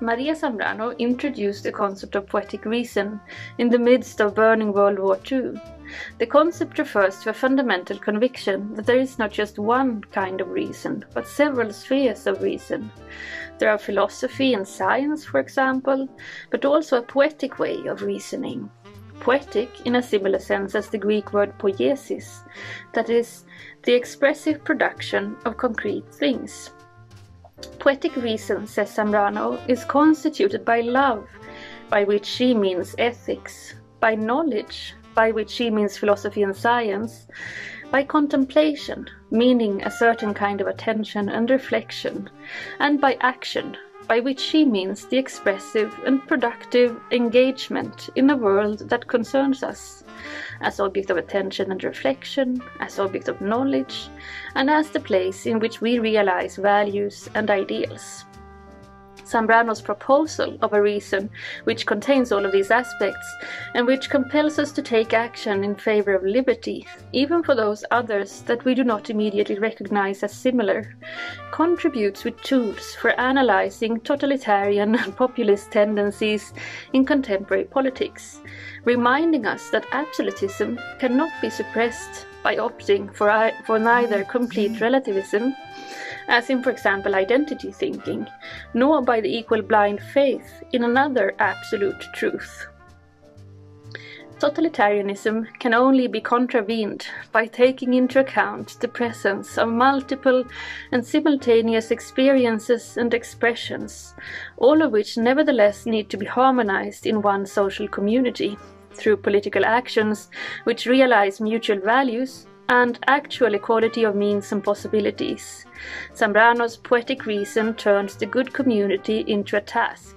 María Zambrano introduced the concept of poetic reason in the midst of burning World War II. The concept refers to a fundamental conviction that there is not just one kind of reason, but several spheres of reason. There are philosophy and science, for example, but also a poetic way of reasoning. Poetic in a similar sense as the Greek word poiesis, that is, the expressive production of concrete things. Poetic reason, says Zambrano, is constituted by love, by which she means ethics, by knowledge, by which she means philosophy and science, by contemplation, meaning a certain kind of attention and reflection, and by action, by which she means the expressive and productive engagement in a world that concerns us, as object of attention and reflection, as object of knowledge, and as the place in which we realize values and ideals. Zambrano's proposal of a reason which contains all of these aspects and which compels us to take action in favor of liberty, even for those others that we do not immediately recognize as similar, contributes with tools for analyzing totalitarian and populist tendencies in contemporary politics, reminding us that absolutism cannot be suppressed by opting for neither complete relativism, as in, for example, identity thinking, nor by the equal blind faith in another absolute truth. Totalitarianism can only be contravened by taking into account the presence of multiple and simultaneous experiences and expressions, all of which nevertheless need to be harmonized in one social community, through political actions which realize mutual values and actual equality of means and possibilities. Zambrano's poetic reason turns the good community into a task,